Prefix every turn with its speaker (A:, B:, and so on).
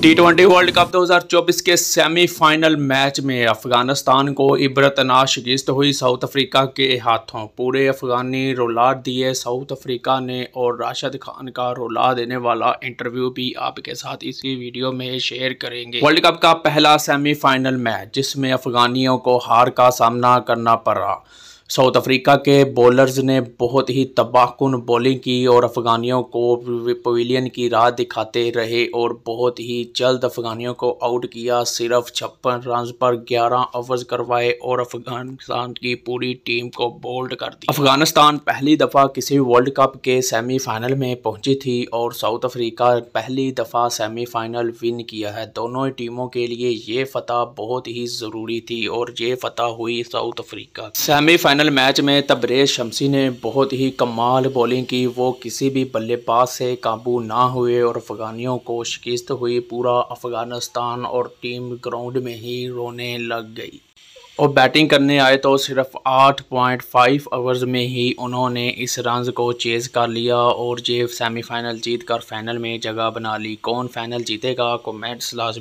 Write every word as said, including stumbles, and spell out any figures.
A: T twenty world cup दो हज़ार चौबीस के सेमीफाइनल मैच में अफगानिस्तान को इबरतनाक शिकस्त हुई साउथ अफ्रीका के हाथों। पूरे अफगानी रुला दिए साउथ अफ्रीका ने और राशिद खान का रुला देने वाला इंटरव्यू भी आपके साथ इसी वीडियो में शेयर करेंगे। वर्ल्ड कप का पहला सेमीफाइनल मैच जिसमें अफगानियों को हार का सामना करना पड़ा। साउथ अफ्रीका के बॉलर्स ने बहुत ही तबाहकुन बॉलिंग की और अफगानियों को पवेलियन की राह दिखाते रहे और बहुत ही जल्द अफगानियों को आउट किया। सिर्फ छप्पन रन पर ग्यारह ओवर्स करवाए और अफगानिस्तान की पूरी टीम को बोल्ड कर दिया। अफगानिस्तान पहली दफ़ा किसी वर्ल्ड कप के सेमीफाइनल में पहुंची थी और साउथ अफ्रीका पहली दफ़ा सेमीफाइनल विन किया है। दोनों टीमों के लिए ये फतह बहुत ही ज़रूरी थी और ये फतह हुई साउथ अफ्रीका। सेमीफाइनल मैच में तबरेज़ शमसी ने बहुत ही कमाल बॉलिंग की। वो किसी भी बल्लेबाज से काबू ना हुए और अफगानियों को शिकस्त हुई। पूरा अफगानिस्तान और टीम ग्राउंड में ही रोने लग गई और बैटिंग करने आए तो सिर्फ आठ पॉइंट पाँच ओवर्स में ही उन्होंने इस रन को चेज़ कर लिया और ये सेमीफाइनल जीत कर फाइनल में जगह बना ली। कौन फाइनल जीतेगा, कमेंट्स लाजमी